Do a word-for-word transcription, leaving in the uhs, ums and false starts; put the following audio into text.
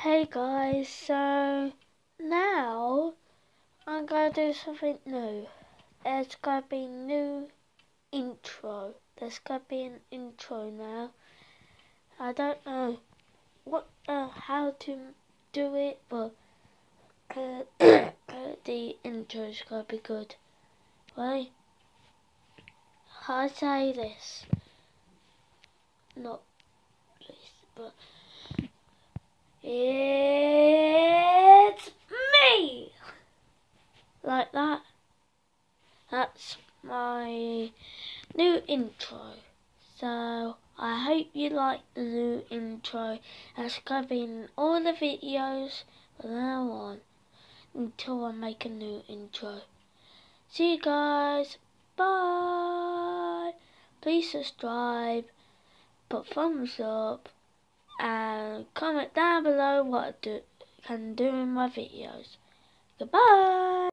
Hey guys, so now I'm gonna do something new. There's gonna be new intro. There's gonna be an intro now. I don't know what uh, how to do it, but uh, the intro's gonna be good. Right? I say this, not this, but it's me. Like that. That's my new intro. So I hope you like the new intro. That's going to be in all the videos from now on until I make a new intro. See you guys. Bye. Please subscribe, put thumbs up, and comment down below what I do, can do in my videos. Goodbye.